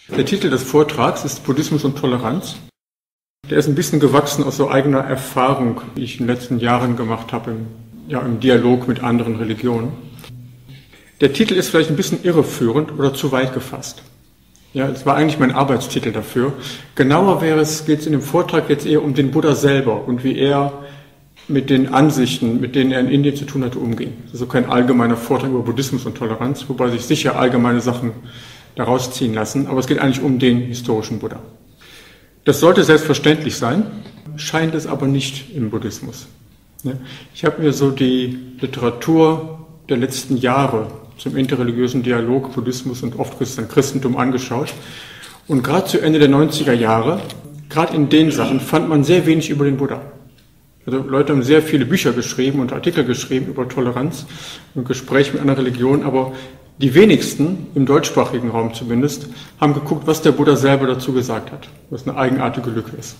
Der Titel des Vortrags ist Buddhismus und Toleranz. Der ist ein bisschen gewachsen aus so eigener Erfahrung, die ich in den letzten Jahren gemacht habe im Dialog mit anderen Religionen. Der Titel ist vielleicht ein bisschen irreführend oder zu weit gefasst. Ja, es war eigentlich mein Arbeitstitel dafür. Genauer geht es in dem Vortrag jetzt eher um den Buddha selber und wie er mit den Ansichten, mit denen er in Indien zu tun hatte, umging. Das ist also kein allgemeiner Vortrag über Buddhismus und Toleranz, wobei sich sicher allgemeine Sachen daraus ziehen lassen, aber es geht eigentlich um den historischen Buddha. Das sollte selbstverständlich sein, scheint es aber nicht im Buddhismus. Ich habe mir so die Literatur der letzten Jahre zum interreligiösen Dialog, Buddhismus und oft Christentum angeschaut. Und gerade zu Ende der 90er Jahre, gerade in den Sachen, fand man sehr wenig über den Buddha. Also Leute haben sehr viele Bücher geschrieben und Artikel geschrieben über Toleranz und Gespräche mit anderen Religionen, aber die wenigsten, im deutschsprachigen Raum zumindest, haben geguckt, was der Buddha selber dazu gesagt hat, was eine eigenartige Lücke ist.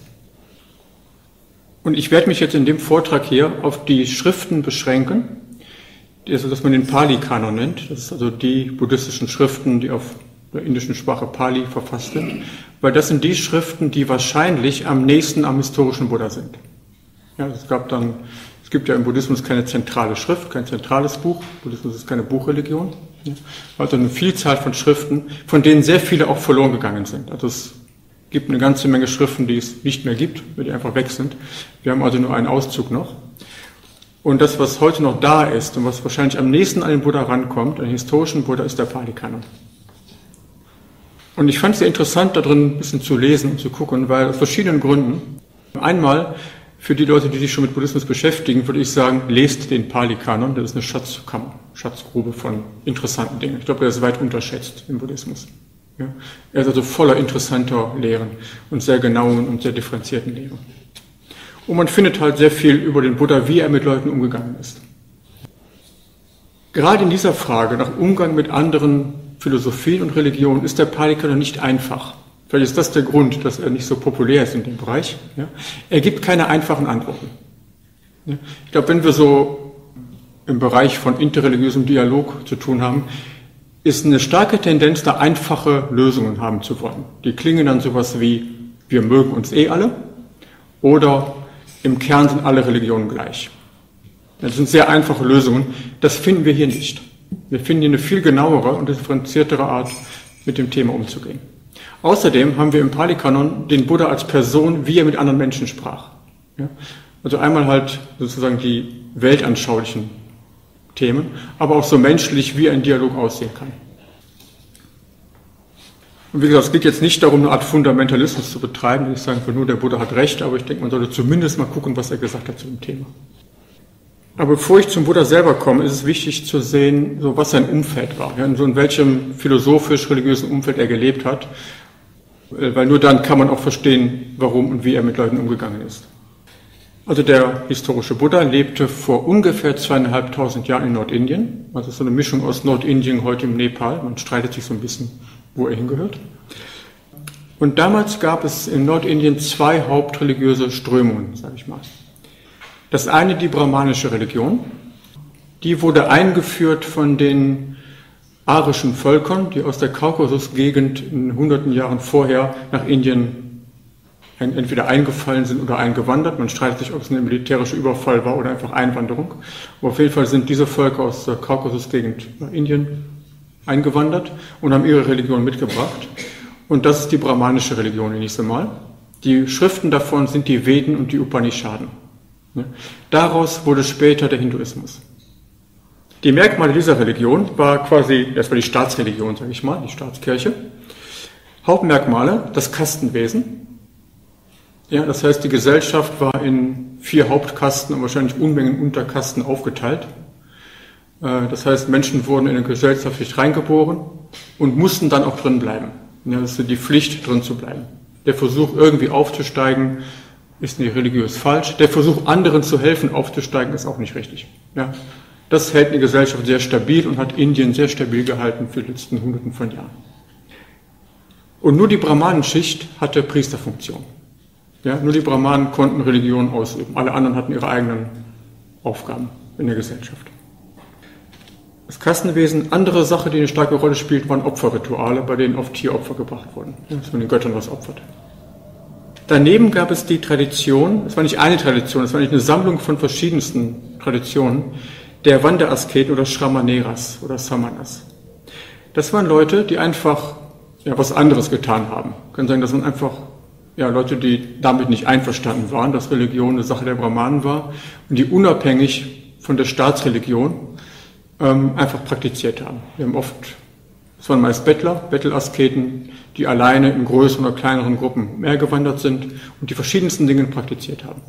Und ich werde mich jetzt in dem Vortrag hier auf die Schriften beschränken, also dass man den Pali-Kanon nennt. Das ist also die buddhistischen Schriften, die auf der indischen Sprache Pali verfasst sind, weil das sind die Schriften, die wahrscheinlich am nächsten am historischen Buddha sind. Ja, es gibt ja im Buddhismus keine zentrale Schrift, kein zentrales Buch. Buddhismus ist keine Buchreligion. Also eine Vielzahl von Schriften, von denen sehr viele auch verloren gegangen sind. Also es gibt eine ganze Menge Schriften, die es nicht mehr gibt, weil die einfach weg sind. Wir haben also nur einen Auszug noch. Und das, was heute noch da ist und was wahrscheinlich am nächsten an den Buddha rankommt, an den historischen Buddha, ist der Pali-Kanon. Und ich fand es sehr interessant, da drin ein bisschen zu lesen und zu gucken, weil aus verschiedenen Gründen. Einmal, für die Leute, die sich schon mit Buddhismus beschäftigen, würde ich sagen, lest den Pali-Kanon, das ist eine Schatzkammer, Schatzgrube von interessanten Dingen. Ich glaube, der ist weit unterschätzt im Buddhismus. Ja? Er ist also voller interessanter Lehren und sehr genauen und sehr differenzierten Lehren. Und man findet halt sehr viel über den Buddha, wie er mit Leuten umgegangen ist. Gerade in dieser Frage nach Umgang mit anderen Philosophien und Religionen ist der Pali-Kanon nicht einfach. Vielleicht ist das der Grund, dass er nicht so populär ist in dem Bereich. Ja. Er gibt keine einfachen Antworten. Ja. Ich glaube, wenn wir so im Bereich von interreligiösem Dialog zu tun haben, ist eine starke Tendenz, da einfache Lösungen haben zu wollen. Die klingen dann sowas wie, wir mögen uns alle oder im Kern sind alle Religionen gleich. Das sind sehr einfache Lösungen. Das finden wir hier nicht. Wir finden hier eine viel genauere und differenziertere Art, mit dem Thema umzugehen. Außerdem haben wir im Pali-Kanon den Buddha als Person, wie er mit anderen Menschen sprach. Ja? Also einmal halt sozusagen die weltanschaulichen Themen, aber auch so menschlich, wie ein Dialog aussehen kann. Und wie gesagt, es geht jetzt nicht darum, eine Art Fundamentalismus zu betreiben. Ich sage nur, der Buddha hat recht, aber ich denke, man sollte zumindest mal gucken, was er gesagt hat zu dem Thema. Aber bevor ich zum Buddha selber komme, ist es wichtig zu sehen, so was sein Umfeld war, ja, in welchem philosophisch-religiösen Umfeld er gelebt hat, weil nur dann kann man auch verstehen, warum und wie er mit Leuten umgegangen ist. Also der historische Buddha lebte vor ungefähr 2500 Jahren in Nordindien, also so eine Mischung aus Nordindien, heute im Nepal, man streitet sich so ein bisschen, wo er hingehört. Und damals gab es in Nordindien zwei hauptreligiöse Strömungen, sage ich mal. Das eine die brahmanische Religion, die wurde eingeführt von den arischen Völkern, die aus der Kaukasusgegend in hunderten Jahren vorher nach Indien entweder eingefallen sind oder eingewandert. Man streitet sich, ob es ein militärischer Überfall war oder einfach Einwanderung. Aber auf jeden Fall sind diese Völker aus der Kaukasusgegend nach Indien eingewandert und haben ihre Religion mitgebracht. Und das ist die brahmanische Religion nächstes Mal. Die Schriften davon sind die Veden und die Upanishaden. Daraus wurde später der Hinduismus. Die Merkmale dieser Religion war quasi, das war die Staatsreligion, sage ich mal, die Staatskirche. Hauptmerkmale, das Kastenwesen. Ja, das heißt, die Gesellschaft war in 4 Hauptkasten und wahrscheinlich Unmengen Unterkasten aufgeteilt. Das heißt, Menschen wurden in eine Gesellschaft reingeboren und mussten dann auch drin bleiben. Ja, das ist die Pflicht, drin zu bleiben. Der Versuch, irgendwie aufzusteigen, ist nicht religiös falsch. Der Versuch, anderen zu helfen, aufzusteigen, ist auch nicht richtig. Ja, das hält eine Gesellschaft sehr stabil und hat Indien sehr stabil gehalten für die letzten Hunderten von Jahren. Und nur die Brahmanenschicht hatte Priesterfunktion. Ja, nur die Brahmanen konnten Religion ausüben. Alle anderen hatten ihre eigenen Aufgaben in der Gesellschaft. Das Kastenwesen, andere Sache, die eine starke Rolle spielt, waren Opferrituale, bei denen oft Tieropfer gebracht wurden, dass man den Göttern was opfert. Daneben gab es die Tradition, es war nicht eine Tradition, es war nicht eine Sammlung von verschiedensten Traditionen, der Wanderasketen oder Shramaneras oder Samanas. Das waren Leute, die einfach was anderes getan haben. Kann sagen, das waren einfach Leute, die damit nicht einverstanden waren, dass Religion eine Sache der Brahmanen war und die unabhängig von der Staatsreligion einfach praktiziert haben. Wir haben oft, es waren meist Bettelasketen, die alleine in größeren oder kleineren Gruppen gewandert sind und die verschiedensten Dinge praktiziert haben.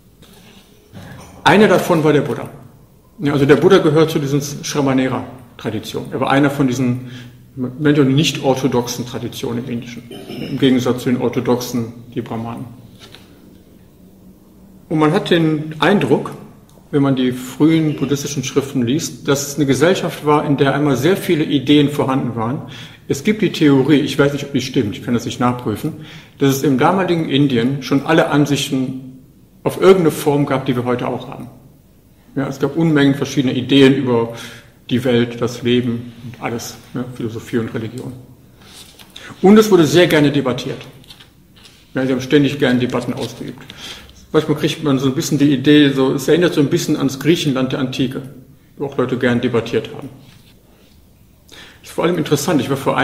Einer davon war der Buddha. Ja, also der Buddha gehört zu diesen Shramanera-Traditionen. Er war einer von diesen nicht orthodoxen Traditionen im Indischen, im Gegensatz zu den orthodoxen, die Brahmanen. Und man hat den Eindruck, wenn man die frühen buddhistischen Schriften liest, dass es eine Gesellschaft war, in der einmal sehr viele Ideen vorhanden waren. Es gibt die Theorie, ich weiß nicht, ob die stimmt, ich kann das nicht nachprüfen, dass es im damaligen Indien schon alle Ansichten auf irgendeine Form gab, die wir heute auch haben. Ja, es gab Unmengen verschiedener Ideen über die Welt, das Leben und alles, Philosophie und Religion. Und es wurde sehr gerne debattiert. Ja, sie haben ständig gerne Debatten ausgeübt. Manchmal kriegt man so ein bisschen die Idee, es erinnert so ein bisschen ans Griechenland der Antike, wo auch Leute gern debattiert haben. Das ist vor allem interessant, ich war vor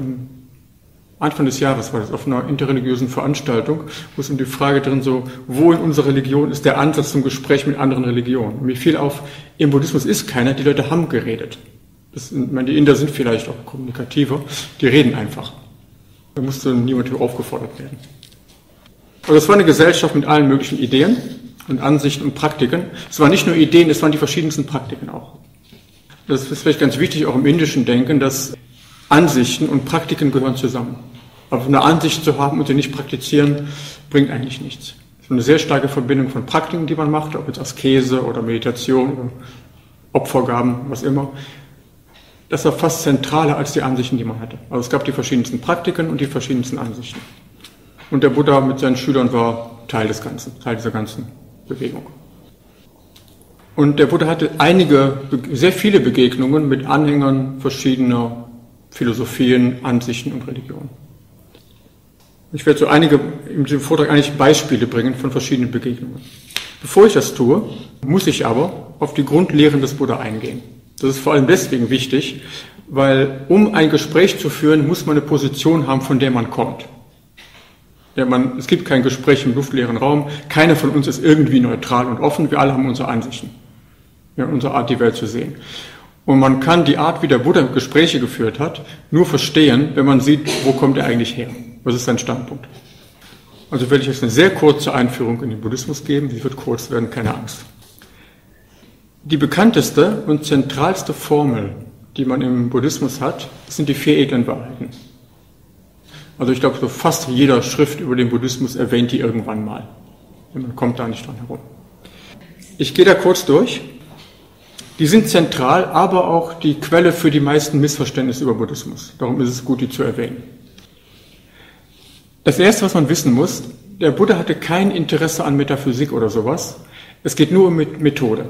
Anfang des Jahres war das auf einer interreligiösen Veranstaltung, wo es um die Frage drin wo in unserer Religion ist der Ansatz zum Gespräch mit anderen Religionen. Und mir fiel auf, im Buddhismus ist keiner, die Leute haben geredet. Die Inder sind vielleicht auch kommunikativer, die reden einfach. Da musste niemand aufgefordert werden. Also es war eine Gesellschaft mit allen möglichen Ideen und Ansichten und Praktiken. Es waren nicht nur Ideen, es waren die verschiedensten Praktiken auch. Das ist vielleicht ganz wichtig, auch im indischen Denken, dass Ansichten und Praktiken gehören zusammen. Aber eine Ansicht zu haben und sie nicht praktizieren, bringt eigentlich nichts. Es ist eine sehr starke Verbindung von Praktiken, die man macht, ob jetzt Askese oder Meditation oder Opfergaben, was immer. Das war fast zentraler als die Ansichten, die man hatte. Also es gab die verschiedensten Praktiken und die verschiedensten Ansichten. Und der Buddha mit seinen Schülern war Teil des Ganzen, Teil dieser ganzen Bewegung. Und der Buddha hatte sehr viele Begegnungen mit Anhängern verschiedener Philosophien, Ansichten und Religionen. Ich werde in diesem Vortrag eigentlich Beispiele bringen von verschiedenen Begegnungen. Bevor ich das tue, muss ich aber auf die Grundlehren des Buddha eingehen. Das ist vor allem deswegen wichtig, weil um ein Gespräch zu führen, muss man eine Position haben, von der man kommt. Es gibt kein Gespräch im luftleeren Raum, keiner von uns ist irgendwie neutral und offen, wir alle haben unsere Ansichten, unsere Art, die Welt zu sehen. Und man kann die Art, wie der Buddha Gespräche geführt hat, nur verstehen, wenn man sieht, wo kommt er eigentlich her, was ist sein Standpunkt. Also werde ich jetzt eine sehr kurze Einführung in den Buddhismus geben, die wird kurz werden, keine Angst. Die bekannteste und zentralste Formel, die man im Buddhismus hat, sind die 4 edlen Wahrheiten. Also ich glaube, so fast jeder Schrift über den Buddhismus erwähnt die irgendwann mal. Man kommt da nicht dran herum. Ich gehe da kurz durch. Die sind zentral, aber auch die Quelle für die meisten Missverständnisse über Buddhismus. Darum ist es gut, die zu erwähnen. Das Erste, was man wissen muss, der Buddha hatte kein Interesse an Metaphysik oder sowas. Es geht nur um Methode.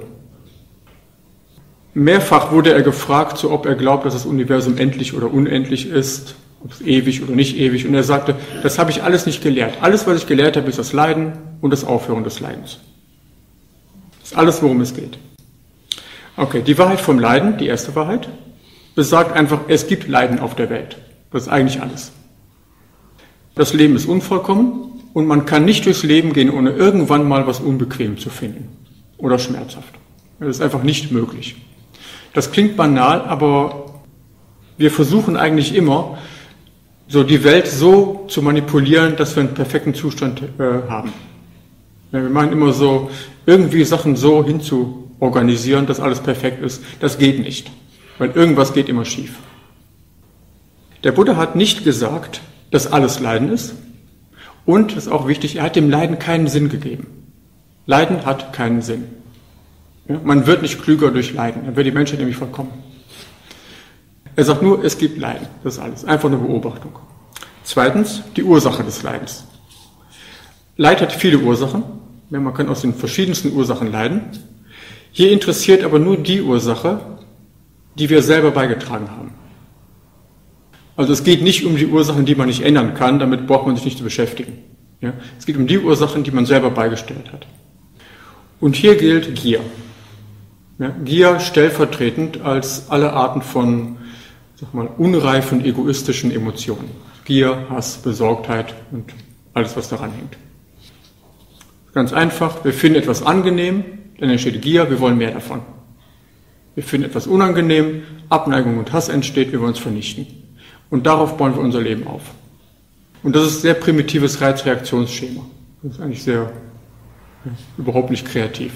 Mehrfach wurde er gefragt, ob er glaubt, dass das Universum endlich oder unendlich ist, ob es ewig oder nicht ewig. Und er sagte, das habe ich alles nicht gelehrt. Alles, was ich gelehrt habe, ist das Leiden und das Aufhören des Leidens. Das ist alles, worum es geht. Okay, die Wahrheit vom Leiden, die erste Wahrheit, besagt einfach, es gibt Leiden auf der Welt. Das ist eigentlich alles. Das Leben ist unvollkommen und man kann nicht durchs Leben gehen, ohne irgendwann mal was unbequem zu finden oder schmerzhaft. Das ist einfach nicht möglich. Das klingt banal, aber wir versuchen eigentlich immer, die Welt so zu manipulieren, dass wir einen perfekten Zustand haben. Ja, wir machen immer irgendwie Sachen so hinzuorganisieren, dass alles perfekt ist. Das geht nicht, weil irgendwas geht immer schief. Der Buddha hat nicht gesagt, dass alles Leiden ist und, das ist auch wichtig, er hat dem Leiden keinen Sinn gegeben. Leiden hat keinen Sinn. Ja, man wird nicht klüger durch Leiden, dann wird die Menschheit nämlich vollkommen. Er sagt nur, es gibt Leiden, das ist alles, einfach eine Beobachtung. Zweitens, die Ursache des Leidens. Leid hat viele Ursachen, man kann aus den verschiedensten Ursachen leiden. Hier interessiert aber nur die Ursache, die wir selber beigetragen haben. Also es geht nicht um die Ursachen, die man nicht ändern kann, damit braucht man sich nicht zu beschäftigen. Ja? Es geht um die Ursachen, die man selber beigestellt hat. Und hier gilt Gier. Ja? Gier stellvertretend als alle Arten von, sag mal, unreifen, egoistischen Emotionen. Gier, Hass, Besorgtheit und alles, was daran hängt. Ganz einfach, wir finden etwas angenehm, dann entsteht Gier, wir wollen mehr davon. Wir finden etwas unangenehm, Abneigung und Hass entsteht, wir wollen es vernichten. Und darauf bauen wir unser Leben auf. Und das ist ein sehr primitives Reizreaktionsschema. Das ist eigentlich überhaupt nicht kreativ.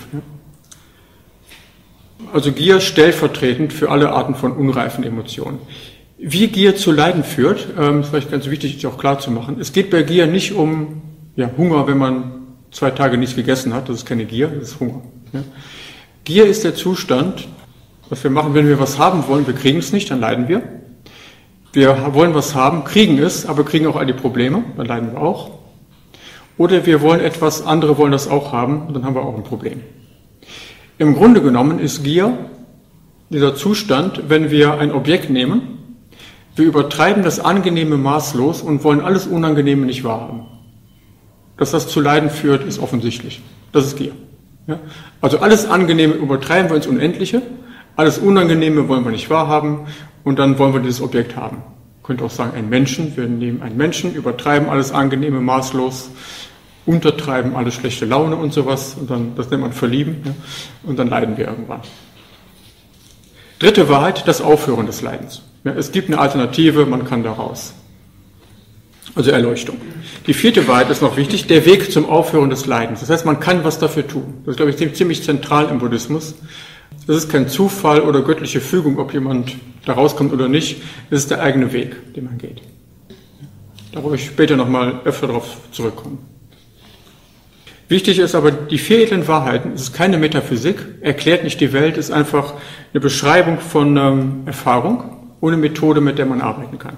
Also Gier stellvertretend für alle Arten von unreifen Emotionen. Wie Gier zu Leiden führt, ist vielleicht ganz wichtig, sich auch klar zu machen. Es geht bei Gier nicht um Hunger, wenn man 2 Tage nichts gegessen hat. Das ist keine Gier, das ist Hunger. Gier ist der Zustand, was wir machen, wenn wir was haben wollen, wir kriegen es nicht, dann leiden wir. Wir wollen was haben, kriegen es, aber kriegen auch all die Probleme, dann leiden wir auch. Oder wir wollen etwas, andere wollen das auch haben, und dann haben wir auch ein Problem. Im Grunde genommen ist Gier dieser Zustand, wenn wir ein Objekt nehmen, wir übertreiben das Angenehme maßlos und wollen alles Unangenehme nicht wahrhaben. Dass das zu Leiden führt, ist offensichtlich. Das ist Gier. Ja? Also alles Angenehme übertreiben wir ins Unendliche, alles Unangenehme wollen wir nicht wahrhaben und dann wollen wir dieses Objekt haben. Man könnte auch sagen, einen Menschen, wir nehmen einen Menschen, übertreiben alles Angenehme maßlos, untertreiben alle schlechte Laune und sowas und dann, das nennt man Verlieben, ja? Und dann leiden wir irgendwann. Dritte Wahrheit, das Aufhören des Leidens. Ja, es gibt eine Alternative, man kann da raus. Also Erleuchtung. Die vierte Wahrheit ist noch wichtig, der Weg zum Aufhören des Leidens. Das heißt, man kann was dafür tun. Das ist, glaube ich, ziemlich zentral im Buddhismus. Es ist kein Zufall oder göttliche Fügung, ob jemand da rauskommt oder nicht. Es ist der eigene Weg, den man geht. Da will ich später nochmal öfter darauf zurückkommen. Wichtig ist aber, die 4 edlen Wahrheiten, es ist keine Metaphysik, erklärt nicht die Welt, es ist einfach eine Beschreibung von Erfahrung, ohne Methode, mit der man arbeiten kann.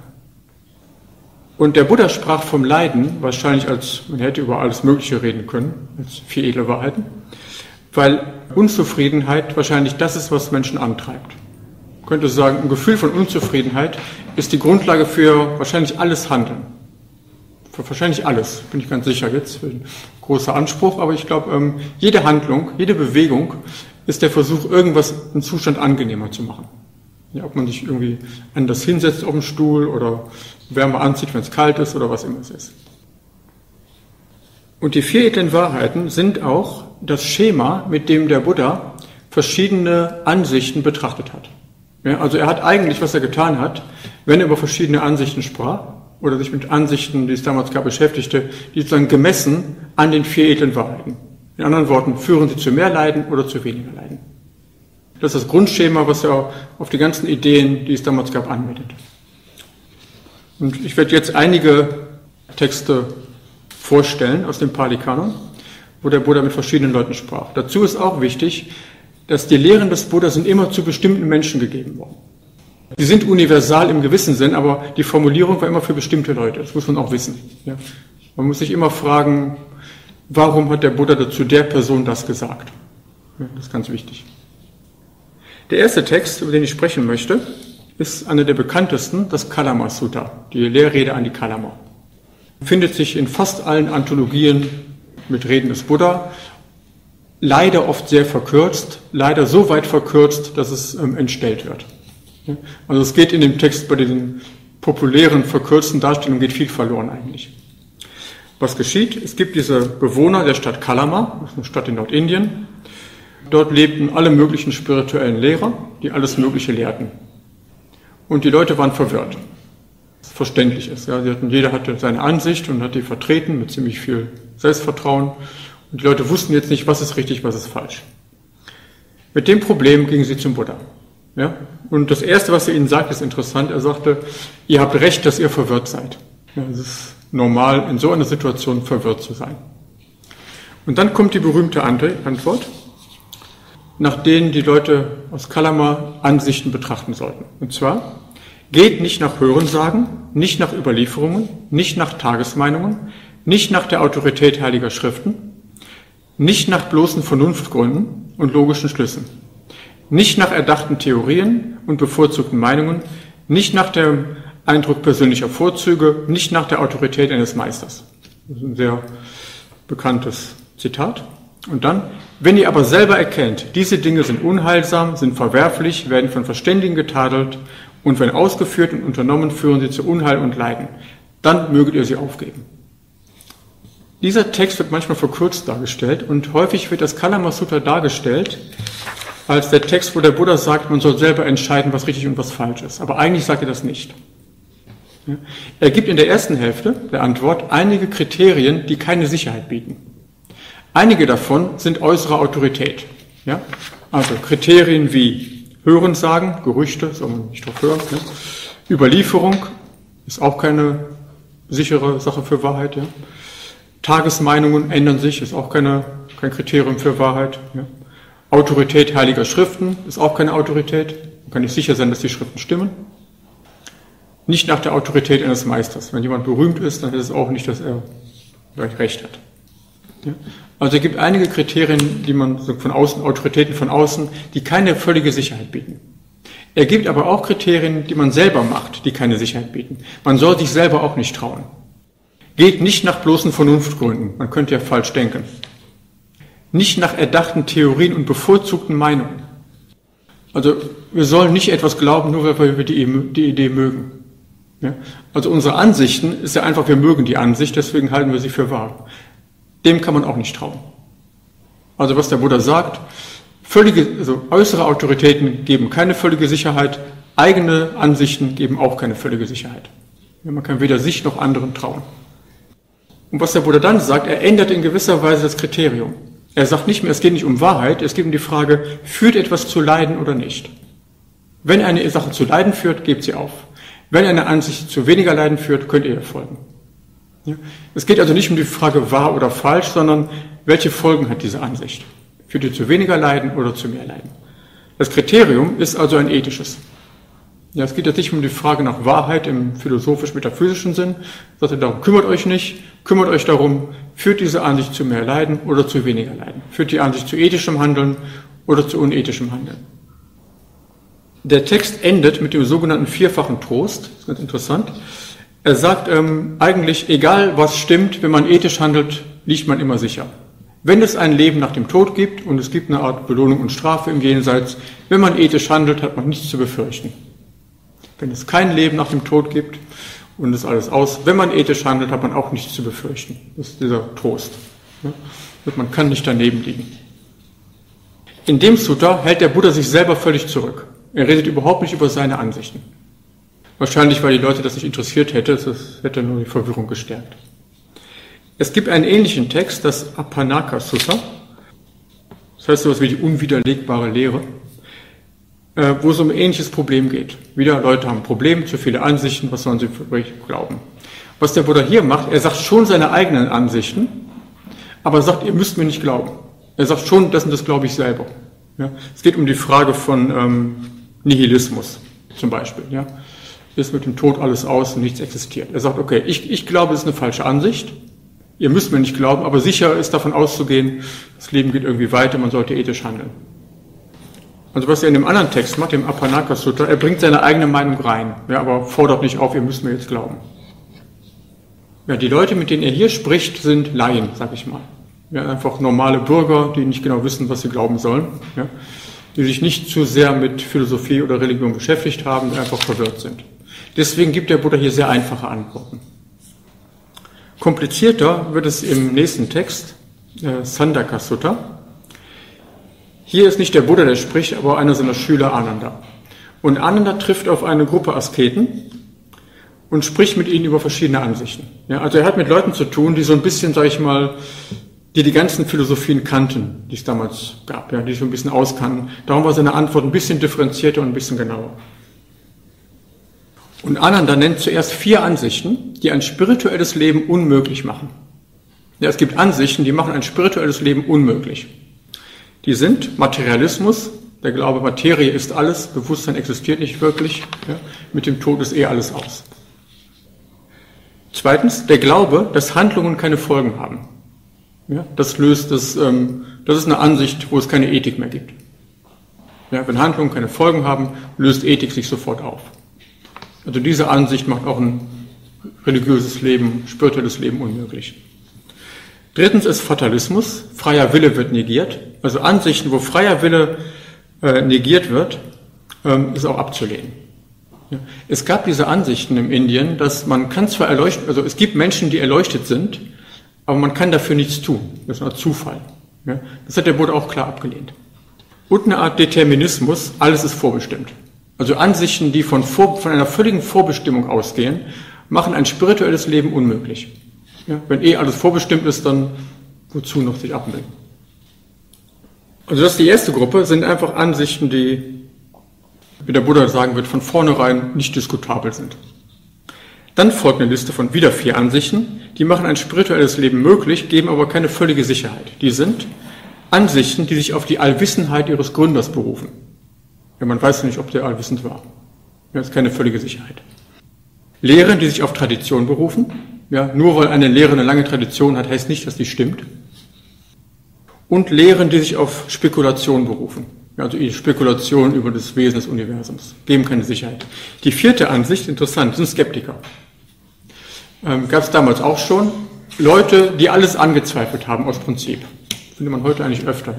Und der Buddha sprach vom Leiden, wahrscheinlich man hätte über alles Mögliche reden können, als 4 edle Wahrheiten, weil Unzufriedenheit wahrscheinlich das ist, was Menschen antreibt. Man könnte sagen, ein Gefühl von Unzufriedenheit ist die Grundlage für wahrscheinlich alles Handeln. Für wahrscheinlich alles, bin ich ganz sicher jetzt. Ein großer Anspruch, aber ich glaube, jede Handlung, jede Bewegung ist der Versuch, irgendwas, einen Zustand angenehmer zu machen. Ja, ob man sich irgendwie anders hinsetzt auf dem Stuhl oder wärmer anzieht, wenn es kalt ist oder was immer es ist. Und die 4 edlen Wahrheiten sind auch das Schema, mit dem der Buddha verschiedene Ansichten betrachtet hat. Ja, also er hat eigentlich, was er getan hat, wenn er über verschiedene Ansichten sprach oder sich mit Ansichten, die es damals gab, beschäftigte, die sozusagen gemessen an den 4 edlen Wahrheiten. In anderen Worten, führen sie zu mehr Leiden oder zu weniger Leiden. Das ist das Grundschema, was er auf die ganzen Ideen, die es damals gab, anwendet. Und ich werde jetzt einige Texte vorstellen aus dem Pali-Kanon, wo der Buddha mit verschiedenen Leuten sprach. Dazu ist auch wichtig, dass die Lehren des Buddha sind immer zu bestimmten Menschen gegeben worden. Sie sind universal im gewissen Sinn, aber die Formulierung war immer für bestimmte Leute. Das muss man auch wissen. Ja. Man muss sich immer fragen, warum hat der Buddha dazu der Person das gesagt? Ja, das ist ganz wichtig. Der erste Text, über den ich sprechen möchte, ist einer der bekanntesten, das Kalama Sutta, die Lehrrede an die Kalama. Findet sich in fast allen Anthologien mit Reden des Buddha, leider oft sehr verkürzt, leider so weit verkürzt, dass es entstellt wird. Also es geht in dem Text bei diesen populären, verkürzten Darstellungen geht viel verloren eigentlich. Was geschieht? Es gibt diese Bewohner der Stadt Kalama, das ist eine Stadt in Nordindien. Dort lebten alle möglichen spirituellen Lehrer, die alles Mögliche lehrten. Und die Leute waren verwirrt. Was verständlich ist. Ja. Jeder hatte seine Ansicht und hat die vertreten mit ziemlich viel Selbstvertrauen. Und die Leute wussten jetzt nicht, was ist richtig, was ist falsch. Mit dem Problem gingen sie zum Buddha. Ja. Und das Erste, was er ihnen sagt, ist interessant. Er sagte, ihr habt recht, dass ihr verwirrt seid. Ja, es ist normal, in so einer Situation verwirrt zu sein. Und dann kommt die berühmte Antwort, nach denen die Leute aus Kalama Ansichten betrachten sollten. Und zwar, geht nicht nach Hörensagen, nicht nach Überlieferungen, nicht nach Tagesmeinungen, nicht nach der Autorität heiliger Schriften, nicht nach bloßen Vernunftgründen und logischen Schlüssen, nicht nach erdachten Theorien und bevorzugten Meinungen, nicht nach dem Eindruck persönlicher Vorzüge, nicht nach der Autorität eines Meisters. Das ist ein sehr bekanntes Zitat. Und dann, wenn ihr aber selber erkennt, diese Dinge sind unheilsam, sind verwerflich, werden von Verständigen getadelt und wenn ausgeführt und unternommen, führen sie zu Unheil und Leiden, dann möget ihr sie aufgeben. Dieser Text wird manchmal verkürzt dargestellt und häufig wird das Kalama-Sutta dargestellt als der Text, wo der Buddha sagt, man soll selber entscheiden, was richtig und was falsch ist. Aber eigentlich sagt er das nicht. Er gibt in der ersten Hälfte der Antwort einige Kriterien, die keine Sicherheit bieten. Einige davon sind äußere Autorität. Ja? Also Kriterien wie Hörensagen, Gerüchte, soll man nicht drauf hören. Ne? Überlieferung ist auch keine sichere Sache für Wahrheit. Ja? Tagesmeinungen ändern sich, ist auch kein Kriterium für Wahrheit. Ja? Autorität heiliger Schriften ist auch keine Autorität. Man kann nicht sicher sein, dass die Schriften stimmen. Nicht nach der Autorität eines Meisters. Wenn jemand berühmt ist, dann ist es auch nicht, dass er vielleicht Recht hat. Ja? Also es gibt einige Kriterien, die man von außen, Autoritäten von außen, die keine völlige Sicherheit bieten. Er gibt aber auch Kriterien, die man selber macht, die keine Sicherheit bieten. Man soll sich selber auch nicht trauen. Geht nicht nach bloßen Vernunftgründen. Man könnte ja falsch denken. Nicht nach erdachten Theorien und bevorzugten Meinungen. Also wir sollen nicht etwas glauben, nur weil wir die Idee mögen. Ja? Also unsere Ansichten ist ja einfach, wir mögen die Ansicht, deswegen halten wir sie für wahr. Dem kann man auch nicht trauen. Also was der Buddha sagt, äußere Autoritäten geben keine völlige Sicherheit, eigene Ansichten geben auch keine völlige Sicherheit. Ja, man kann weder sich noch anderen trauen. Und was der Buddha dann sagt, er ändert in gewisser Weise das Kriterium. Er sagt nicht mehr, es geht nicht um Wahrheit, es geht um die Frage, führt etwas zu Leiden oder nicht? Wenn eine Sache zu Leiden führt, gebt sie auf. Wenn eine Ansicht zu weniger Leiden führt, könnt ihr ihr folgen. Ja? Es geht also nicht um die Frage wahr oder falsch, sondern welche Folgen hat diese Ansicht? Führt ihr zu weniger Leiden oder zu mehr Leiden? Das Kriterium ist also ein ethisches. Ja, es geht jetzt nicht um die Frage nach Wahrheit im philosophisch-metaphysischen Sinn, sondern darum, kümmert euch nicht, kümmert euch darum, führt diese Ansicht zu mehr Leiden oder zu weniger Leiden? Führt die Ansicht zu ethischem Handeln oder zu unethischem Handeln? Der Text endet mit dem sogenannten vierfachen Trost, das ist ganz interessant. Er sagt eigentlich, egal was stimmt, wenn man ethisch handelt, liegt man immer sicher. Wenn es ein Leben nach dem Tod gibt und es gibt eine Art Belohnung und Strafe im Jenseits, wenn man ethisch handelt, hat man nichts zu befürchten. Wenn es kein Leben nach dem Tod gibt und es alles aus, wenn man ethisch handelt, hat man auch nichts zu befürchten. Das ist dieser Trost. Ja? Man kann nicht daneben liegen. In dem Sutta hält der Buddha sich selber völlig zurück. Er redet überhaupt nicht über seine Ansichten. Wahrscheinlich, weil die Leute das nicht interessiert hätte, das hätte nur die Verwirrung gestärkt. Es gibt einen ähnlichen Text, das Apanaka-Sutta, das heißt sowas wie die unwiderlegbare Lehre, wo es um ein ähnliches Problem geht. Wieder, Leute haben ein Problem, zu viele Ansichten, was sollen sie für glauben? Was der Buddha hier macht, er sagt schon seine eigenen Ansichten, aber er sagt, ihr müsst mir nicht glauben. Er sagt schon, das und das glaube ich selber. Ja? Es geht um die Frage von Nihilismus zum Beispiel. Ja? Ist mit dem Tod alles aus und nichts existiert. Er sagt, okay, ich glaube, es ist eine falsche Ansicht. Ihr müsst mir nicht glauben, aber sicher ist davon auszugehen, das Leben geht irgendwie weiter, man sollte ethisch handeln. Also was er in dem anderen Text macht, dem Apanaka-Sutta, er bringt seine eigene Meinung rein, ja, aber fordert nicht auf, ihr müsst mir jetzt glauben. Ja, die Leute, mit denen er hier spricht, sind Laien, sag ich mal. Ja, einfach normale Bürger, die nicht genau wissen, was sie glauben sollen, ja, die sich nicht zu sehr mit Philosophie oder Religion beschäftigt haben, die einfach verwirrt sind. Deswegen gibt der Buddha hier sehr einfache Antworten. Komplizierter wird es im nächsten Text, Sandaka-Sutta. Hier ist nicht der Buddha, der spricht, aber einer seiner Schüler, Ananda. Und Ananda trifft auf eine Gruppe Asketen und spricht mit ihnen über verschiedene Ansichten. Ja, also er hat mit Leuten zu tun, die so ein bisschen, sage ich mal, die ganzen Philosophien kannten, die es damals gab, ja, die so ein bisschen auskannten. Darum war seine Antwort ein bisschen differenzierter und ein bisschen genauer. Und Ananda nennt zuerst 4 Ansichten, die ein spirituelles Leben unmöglich machen. Ja, es gibt Ansichten, die machen ein spirituelles Leben unmöglich. Die sind Materialismus, der Glaube, Materie ist alles, Bewusstsein existiert nicht wirklich, ja, mit dem Tod ist alles aus. Zweitens, der Glaube, dass Handlungen keine Folgen haben. Ja, das ist eine Ansicht, wo es keine Ethik mehr gibt. Ja, wenn Handlungen keine Folgen haben, löst Ethik sich sofort auf. Also diese Ansicht macht auch ein religiöses Leben, spirituelles Leben unmöglich. Drittens ist Fatalismus. Freier Wille wird negiert. Also Ansichten, wo freier Wille negiert wird, ist auch abzulehnen. Ja. Es gab diese Ansichten in Indien, dass man kann zwar erleuchten, also es gibt Menschen, die erleuchtet sind, aber man kann dafür nichts tun. Das ist ein Zufall. Ja. Das hat der Buddha auch klar abgelehnt. Und eine Art Determinismus, alles ist vorbestimmt. Also Ansichten, die von einer völligen Vorbestimmung ausgehen, machen ein spirituelles Leben unmöglich. Ja, wenn alles vorbestimmt ist, dann wozu noch sich abmelden? Also das ist die erste Gruppe, sind einfach Ansichten, die, wie der Buddha sagen wird, von vornherein nicht diskutabel sind. Dann folgt eine Liste von wieder 4 Ansichten, die machen ein spirituelles Leben möglich, geben aber keine völlige Sicherheit. Die sind Ansichten, die sich auf die Allwissenheit ihres Gründers berufen. Ja, man weiß nicht, ob der allwissend war. Ja, das ist keine völlige Sicherheit. Lehren, die sich auf Tradition berufen. Ja, nur weil eine Lehre eine lange Tradition hat, heißt nicht, dass die stimmt. Und Lehren, die sich auf Spekulation berufen. Ja, also Spekulation über das Wesen des Universums. Geben keine Sicherheit. Die 4. Ansicht, interessant, sind Skeptiker. Gab es damals auch schon Leute, die alles angezweifelt haben aus Prinzip. Findet man heute eigentlich öfter.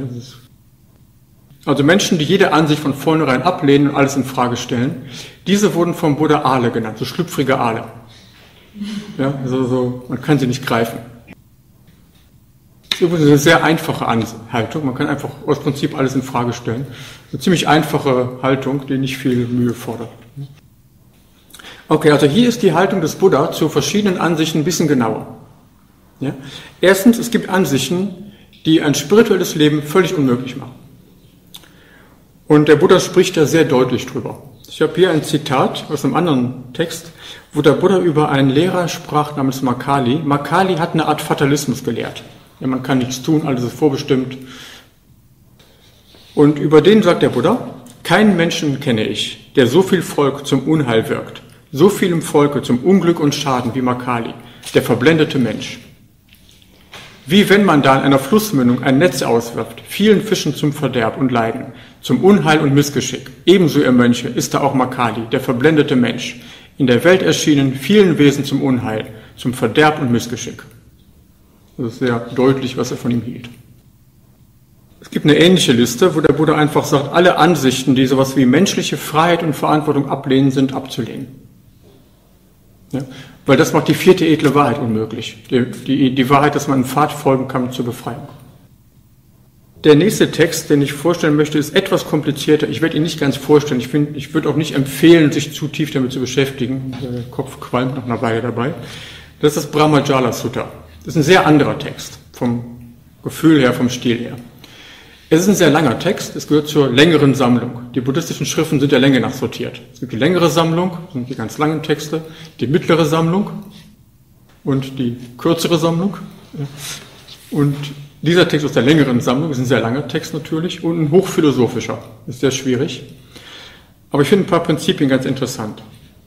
Also Menschen, die jede Ansicht von vornherein ablehnen und alles in Frage stellen. Diese wurden vom Buddha Aale genannt, so schlüpfrige Aale. Ja, also man kann sie nicht greifen. Das ist übrigens eine sehr einfache Haltung. Man kann einfach aus Prinzip alles in Frage stellen. Eine ziemlich einfache Haltung, die nicht viel Mühe fordert. Okay, also hier ist die Haltung des Buddha zu verschiedenen Ansichten ein bisschen genauer. Ja? Erstens, es gibt Ansichten, die ein spirituelles Leben völlig unmöglich machen. Und der Buddha spricht da sehr deutlich drüber. Ich habe hier ein Zitat aus einem anderen Text, wo der Buddha über einen Lehrer sprach namens Makali. Makali hat eine Art Fatalismus gelehrt. Ja, man kann nichts tun, alles ist vorbestimmt. Und über den sagt der Buddha, keinen Menschen kenne ich, der so viel Volk zum Unheil wirkt, so vielem Volke zum Unglück und Schaden wie Makali, der verblendete Mensch. Wie wenn man da in einer Flussmündung ein Netz auswirft, vielen Fischen zum Verderb und Leiden, zum Unheil und Missgeschick. Ebenso, ihr Mönche, ist da auch Makali, der verblendete Mensch, in der Welt erschienen, vielen Wesen zum Unheil, zum Verderb und Missgeschick. Das ist sehr deutlich, was er von ihm hielt. Es gibt eine ähnliche Liste, wo der Buddha einfach sagt, alle Ansichten, die sowas wie menschliche Freiheit und Verantwortung ablehnen, sind abzulehnen. Ja, weil das macht die 4. edle Wahrheit unmöglich. Die Wahrheit, dass man einen Pfad folgen kann zur Befreiung. Der nächste Text, den ich vorstellen möchte, ist etwas komplizierter. Ich werde ihn nicht ganz vorstellen. Ich würde auch nicht empfehlen, sich zu tief damit zu beschäftigen. Der Kopf qualmt nach einer Weile dabei. Das ist das Brahmajala Sutta. Das ist ein sehr anderer Text, vom Gefühl her, vom Stil her. Es ist ein sehr langer Text, es gehört zur längeren Sammlung. Die buddhistischen Schriften sind der Länge nach sortiert. Es gibt die längere Sammlung, das sind die ganz langen Texte, die mittlere Sammlung und die kürzere Sammlung. Und dieser Text aus der längeren Sammlung ist ein sehr langer Text natürlich und ein hochphilosophischer, ist sehr schwierig. Aber ich finde ein paar Prinzipien ganz interessant.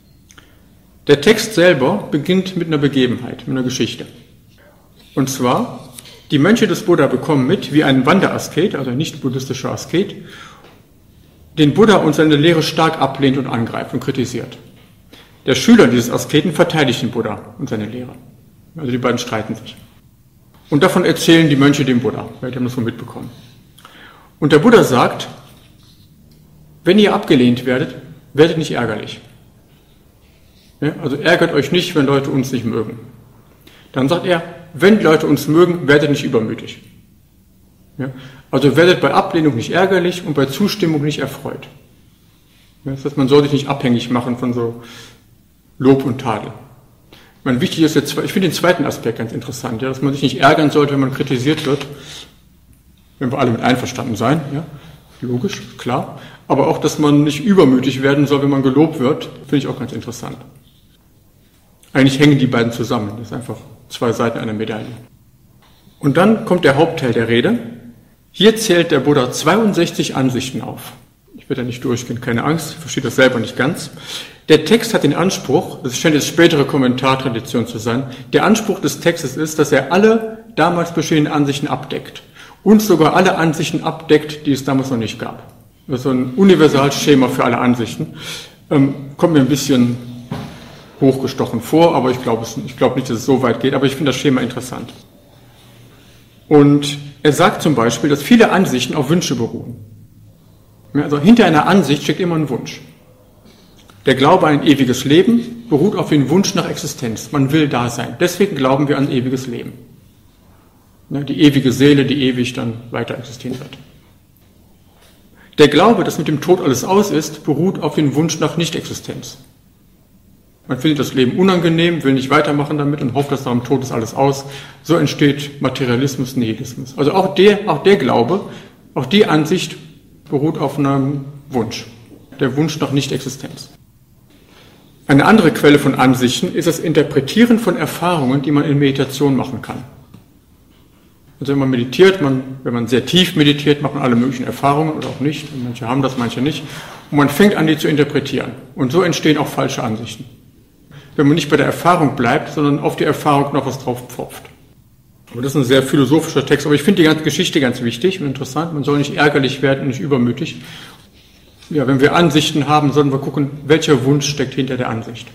Der Text selber beginnt mit einer Begebenheit, mit einer Geschichte. Und zwar, die Mönche des Buddha bekommen mit, wie ein Wanderasket, also ein nicht-buddhistischer Asket, den Buddha und seine Lehre stark ablehnt und angreift und kritisiert. Der Schüler dieses Asketen verteidigt den Buddha und seine Lehre. Also die beiden streiten sich. Und davon erzählen die Mönche dem Buddha, die haben das so mitbekommen. Und der Buddha sagt, wenn ihr abgelehnt werdet, werdet nicht ärgerlich. Ja, also ärgert euch nicht, wenn Leute uns nicht mögen. Dann sagt er, wenn die Leute uns mögen, werdet nicht übermütig. Ja? Also werdet bei Ablehnung nicht ärgerlich und bei Zustimmung nicht erfreut. Ja, das heißt, man soll sich nicht abhängig machen von so Lob und Tadel. Wichtig ist jetzt, ich finde den zweiten Aspekt ganz interessant, ja, dass man sich nicht ärgern sollte, wenn man kritisiert wird, wenn wir alle mit einverstanden sein, ja, logisch, klar, aber auch, dass man nicht übermütig werden soll, wenn man gelobt wird, finde ich auch ganz interessant. Eigentlich hängen die beiden zusammen, das ist einfach 2 Seiten einer Medaille. Und dann kommt der Hauptteil der Rede. Hier zählt der Buddha 62 Ansichten auf. Ich werde da nicht durchgehen, keine Angst, ich verstehe das selber nicht ganz. Der Text hat den Anspruch, das scheint jetzt spätere Kommentartradition zu sein, der Anspruch des Textes ist, dass er alle damals bestehenden Ansichten abdeckt. Und sogar alle Ansichten abdeckt, die es damals noch nicht gab. Das ist so ein Universalschema für alle Ansichten. Kommt mir ein bisschen hochgestochen vor, aber ich glaube nicht, dass es so weit geht, aber ich finde das Schema interessant. Und er sagt zum Beispiel, dass viele Ansichten auf Wünsche beruhen. Also hinter einer Ansicht steckt immer ein Wunsch. Der Glaube an ein ewiges Leben beruht auf dem Wunsch nach Existenz. Man will da sein. Deswegen glauben wir an ewiges Leben. Die ewige Seele, die ewig dann weiter existieren wird. Der Glaube, dass mit dem Tod alles aus ist, beruht auf dem Wunsch nach Nicht-Existenz. Man findet das Leben unangenehm, will nicht weitermachen damit und hofft, dass nach dem Tod ist alles aus. So entsteht Materialismus, Nihilismus. Also auch der Glaube, auch die Ansicht beruht auf einem Wunsch. Der Wunsch nach Nicht-Existenz. Eine andere Quelle von Ansichten ist das Interpretieren von Erfahrungen, die man in Meditation machen kann. Also wenn man meditiert, wenn man sehr tief meditiert, macht man alle möglichen Erfahrungen oder auch nicht. Manche haben das, manche nicht. Und man fängt an, die zu interpretieren. Und so entstehen auch falsche Ansichten. Wenn man nicht bei der Erfahrung bleibt, sondern auf die Erfahrung noch was drauf pfropft. Aber das ist ein sehr philosophischer Text. Aber ich finde die ganze Geschichte ganz wichtig und interessant. Man soll nicht ärgerlich werden und nicht übermütig. Ja, wenn wir Ansichten haben, sollen wir gucken, welcher Wunsch steckt hinter der Ansicht.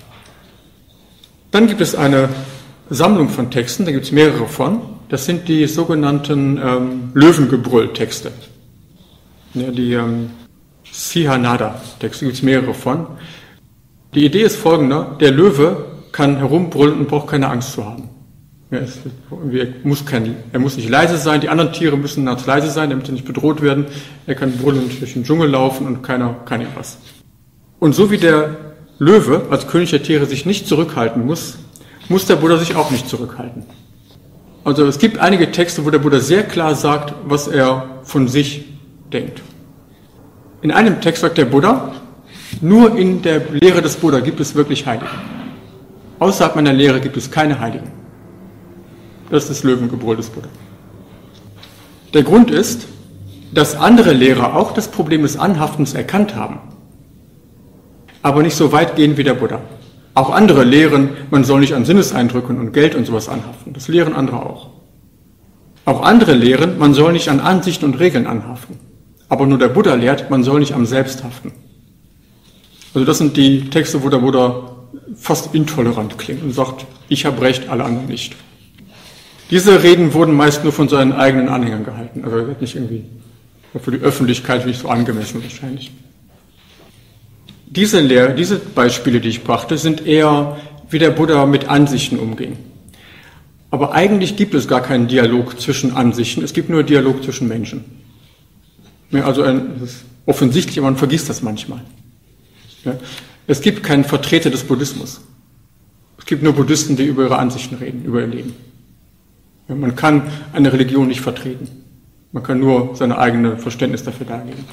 Dann gibt es eine Sammlung von Texten, da gibt es mehrere von. Das sind die sogenannten Löwengebrüll-Texte. Ja, die Sihanada-Texte gibt es mehrere von. Die Idee ist folgende: Der Löwe kann herumbrüllen und braucht keine Angst zu haben. Er muss nicht leise sein, die anderen Tiere müssen nachts leise sein, damit sie nicht bedroht werden. Er kann brüllend durch den Dschungel laufen und keiner kann ihm was. Und so wie der Löwe als König der Tiere sich nicht zurückhalten muss der Buddha sich auch nicht zurückhalten. Also es gibt einige Texte, wo der Buddha sehr klar sagt, was er von sich denkt. In einem Text sagt der Buddha, nur in der Lehre des Buddha gibt es wirklich Heilige. Außerhalb meiner Lehre gibt es keine Heiligen. Das ist das Löwengebrüll des Buddha. Der Grund ist, dass andere Lehrer auch das Problem des Anhaftens erkannt haben, aber nicht so weit gehen wie der Buddha. Auch andere lehren, man soll nicht an Sinneseindrücken und Geld und sowas anhaften. Das lehren andere auch. Auch andere lehren, man soll nicht an Ansichten und Regeln anhaften. Aber nur der Buddha lehrt, man soll nicht am Selbst haften. Also das sind die Texte, wo der Buddha fast intolerant klingt und sagt, ich habe Recht, alle anderen nicht. Diese Reden wurden meist nur von seinen eigenen Anhängern gehalten. Also er wird nicht irgendwie für die Öffentlichkeit nicht so angemessen wahrscheinlich. Diese Beispiele, die ich brachte, sind eher, wie der Buddha mit Ansichten umging. Aber eigentlich gibt es gar keinen Dialog zwischen Ansichten, es gibt nur Dialog zwischen Menschen. Ja, also das ist offensichtlich, aber man vergisst das manchmal. Ja, es gibt keinen Vertreter des Buddhismus. Es gibt nur Buddhisten, die über ihre Ansichten reden, über ihr Leben. Ja, man kann eine Religion nicht vertreten. Man kann nur seine eigene Verständnis dafür darlegen.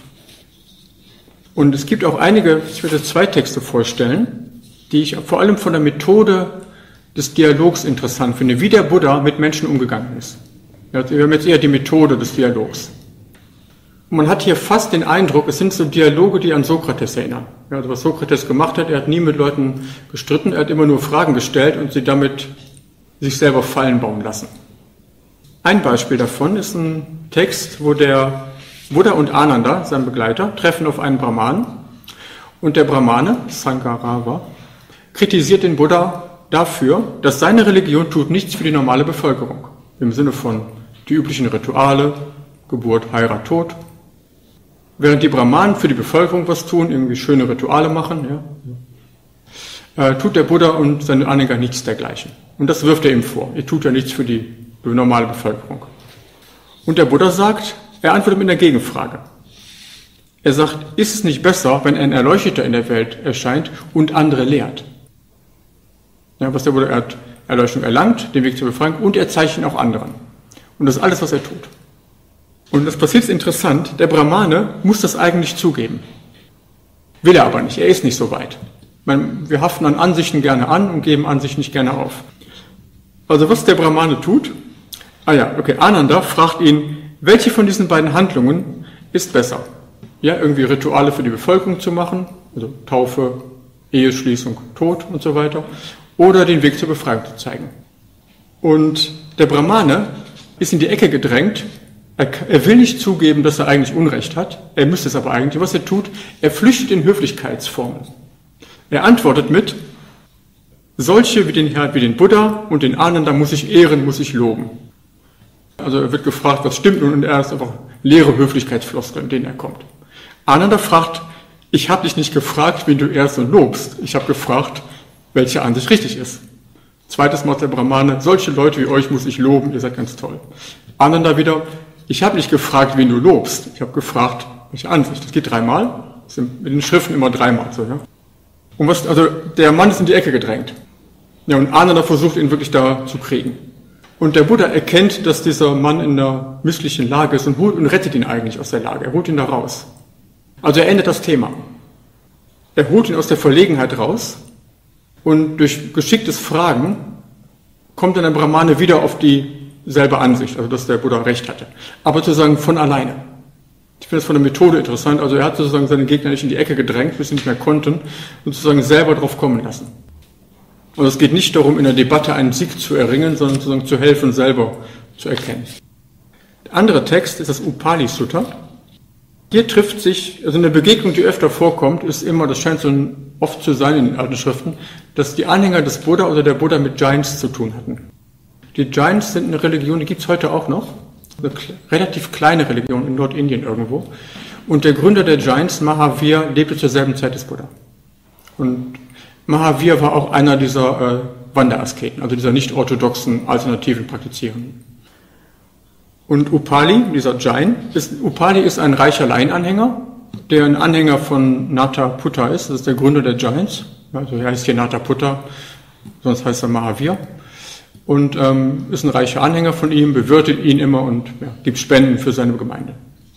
Und es gibt auch einige, ich werde 2 Texte vorstellen, die ich vor allem von der Methode des Dialogs interessant finde, wie der Buddha mit Menschen umgegangen ist. Ja, wir haben jetzt eher die Methode des Dialogs. Und man hat hier fast den Eindruck, es sind so Dialoge, die an Sokrates erinnern. Ja, also was Sokrates gemacht hat, er hat nie mit Leuten gestritten, er hat immer nur Fragen gestellt und sie damit sich selber Fallen bauen lassen. Ein Beispiel davon ist ein Text, wo der Buddha und Ananda, sein Begleiter, treffen auf einen Brahmanen und der Brahmane, Sankarava, kritisiert den Buddha dafür, dass seine Religion tut nichts für die normale Bevölkerung. Im Sinne von die üblichen Rituale, Geburt, Heirat, Tod. Während die Brahmanen für die Bevölkerung was tun, irgendwie schöne Rituale machen, ja, tut der Buddha und seine Anhänger nichts dergleichen. Und das wirft er ihm vor. Ihr tut ja nichts für die normale Bevölkerung. Und der Buddha sagt, er antwortet mit einer Gegenfrage. Er sagt, ist es nicht besser, wenn ein Erleuchteter in der Welt erscheint und andere lehrt? Ja, was der Buddha, er hat Erleuchtung erlangt, den Weg zur Befreiung, und er zeigt ihn auch anderen. Und das ist alles, was er tut. Und das passiert ist interessant, der Brahmane muss das eigentlich zugeben. Will er aber nicht, er ist nicht so weit. Wir haften an Ansichten gerne an und geben Ansichten nicht gerne auf. Also was der Brahmane tut, Ananda fragt ihn, welche von diesen beiden Handlungen ist besser? Ja, irgendwie Rituale für die Bevölkerung zu machen, also Taufe, Eheschließung, Tod und so weiter, oder den Weg zur Befreiung zu zeigen. Und der Brahmane ist in die Ecke gedrängt, Er will nicht zugeben, dass er eigentlich Unrecht hat. Er müsste es aber eigentlich. Was er tut, er flüchtet in Höflichkeitsformen. Er antwortet mit, solche wie den Buddha und den Ananda muss ich ehren, muss ich loben. Also er wird gefragt, was stimmt nun, und er ist einfach leere Höflichkeitsfloskeln, in denen er kommt. Ananda fragt, ich habe dich nicht gefragt, wen du ehrst und lobst. Ich habe gefragt, welche Ansicht richtig ist. Zweites Mal der Brahmane, solche Leute wie euch muss ich loben, ihr seid ganz toll. Ananda wieder, ich habe nicht gefragt, wen du lobst. Ich habe gefragt, welche Ansicht. Das geht dreimal. Das sind mit den Schriften immer dreimal so, ja. Und also der Mann ist in die Ecke gedrängt. Ja, und Ananda versucht ihn wirklich da zu kriegen. Und der Buddha erkennt, dass dieser Mann in einer misslichen Lage ist und rettet ihn eigentlich aus der Lage. Er holt ihn da raus. Also er ändert das Thema. Er holt ihn aus der Verlegenheit raus und durch geschicktes Fragen kommt dann der Brahmane wieder auf dieselbe Ansicht, also dass der Buddha recht hatte. Aber sozusagen von alleine. Ich finde das von der Methode interessant. Also er hat sozusagen seine Gegner nicht in die Ecke gedrängt, bis sie nicht mehr konnten, und sozusagen selber drauf kommen lassen. Und es geht nicht darum, in der Debatte einen Sieg zu erringen, sondern sozusagen zu helfen, selber zu erkennen. Der andere Text ist das Upali Sutta. Hier trifft sich, also eine Begegnung, die öfter vorkommt, ist immer, das scheint so oft zu sein in den alten Schriften, dass die Anhänger des Buddha oder der Buddha mit Jains zu tun hatten. Die Jains sind eine Religion, die gibt es heute auch noch, eine relativ kleine Religion in Nordindien irgendwo. Und der Gründer der Jains, Mahavir, lebte zur selben Zeit des Buddha. Und Mahavir war auch einer dieser Wanderasketen, also dieser nicht-orthodoxen alternativen Praktizierenden. Und Upali, dieser Jain, Upali ist ein reicher Laienanhänger, der ein Anhänger von Nataputta ist, das ist der Gründer der Jains, also er heißt hier Nataputta, sonst heißt er Mahavir, und ist ein reicher Anhänger von ihm, bewirtet ihn immer und gibt Spenden für seine Gemeinde.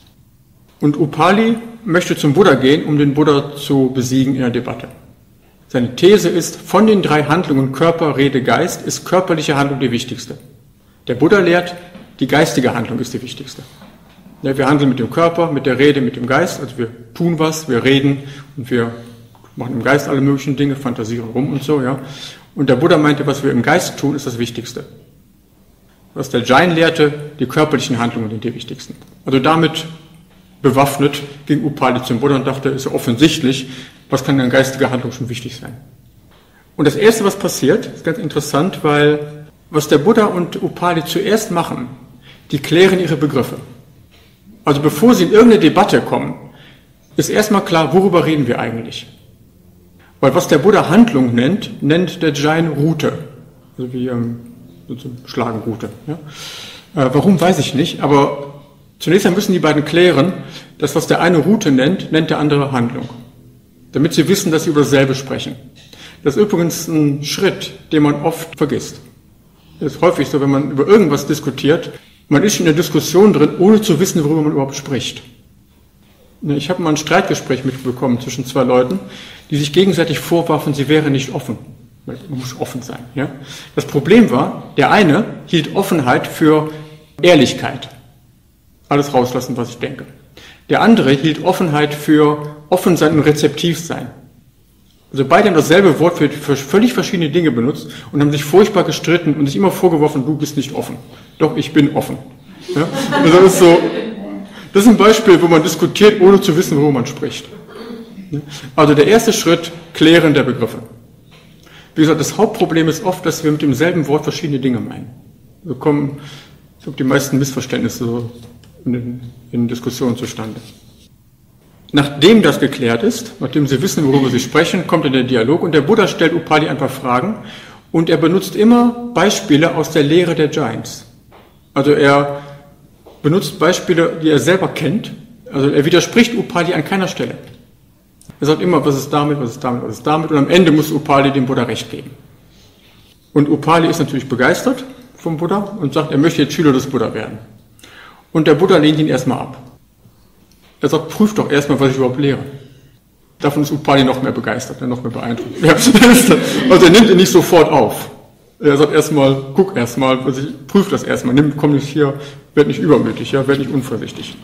Und Upali möchte zum Buddha gehen, um den Buddha zu besiegen in der Debatte. Seine These ist, von den drei Handlungen Körper, Rede, Geist ist körperliche Handlung die wichtigste. Der Buddha lehrt, die geistige Handlung ist die wichtigste. Ja, wir handeln mit dem Körper, mit der Rede, mit dem Geist, also wir tun was, wir reden und wir machen im Geist alle möglichen Dinge, fantasieren rum und so, ja. Und der Buddha meinte, was wir im Geist tun, ist das Wichtigste. Was der Jain lehrte, die körperlichen Handlungen sind die wichtigsten. Also damit bewaffnet ging Upali zum Buddha und dachte, ist ja offensichtlich, was kann in geistiger Handlung schon wichtig sein. Und das Erste, was passiert, ist ganz interessant, weil was der Buddha und Upali zuerst machen, die klären ihre Begriffe. Also bevor sie in irgendeine Debatte kommen, ist erstmal klar, worüber reden wir eigentlich. Weil was der Buddha Handlung nennt der Jain Route. Also wie so Schlagenroute. Ja? Warum, weiß ich nicht, aber zunächst einmal müssen die beiden klären, dass was der eine Route nennt der andere Handlung. Damit sie wissen, dass sie über dasselbe sprechen. Das ist übrigens ein Schritt, den man oft vergisst. Das ist häufig so, wenn man über irgendwas diskutiert, man ist in der Diskussion drin, ohne zu wissen, worüber man überhaupt spricht. Ich habe mal ein Streitgespräch mitbekommen zwischen zwei Leuten, die sich gegenseitig vorwarfen, sie wären nicht offen. Man muss offen sein. Ja? Das Problem war, der eine hielt Offenheit für Ehrlichkeit. Alles rauslassen, was ich denke. Der andere hielt Offenheit für offen sein und rezeptiv sein. Also beide haben dasselbe Wort für völlig verschiedene Dinge benutzt und haben sich furchtbar gestritten und sich immer vorgeworfen, du bist nicht offen. Doch, ich bin offen. Ja? Also das ist ein Beispiel, wo man diskutiert, ohne zu wissen, worüber man spricht. Also der erste Schritt, Klären der Begriffe. Wie gesagt, das Hauptproblem ist oft, dass wir mit demselben Wort verschiedene Dinge meinen. So kommen die meisten Missverständnisse so in Diskussionen zustande. Nachdem das geklärt ist, nachdem sie wissen, worüber sie sprechen, kommt dann der Dialog und der Buddha stellt Upali ein paar Fragen und er benutzt immer Beispiele aus der Lehre der Jains. Also er benutzt Beispiele, die er selber kennt. Also er widerspricht Upali an keiner Stelle. Er sagt immer, was ist damit, was ist damit, was ist damit und am Ende muss Upali dem Buddha recht geben. Und Upali ist natürlich begeistert vom Buddha und sagt, er möchte jetzt Schüler des Buddha werden. Und der Buddha lehnt ihn erstmal ab. Er sagt, prüf doch erstmal, was ich überhaupt lehre. Davon ist Upali noch mehr begeistert, noch mehr beeindruckt. Ja, also er nimmt ihn nicht sofort auf. Er sagt erstmal, guck erstmal, prüf das erstmal, komm nicht hier, werd nicht übermütig, ja, werd nicht unvorsichtig.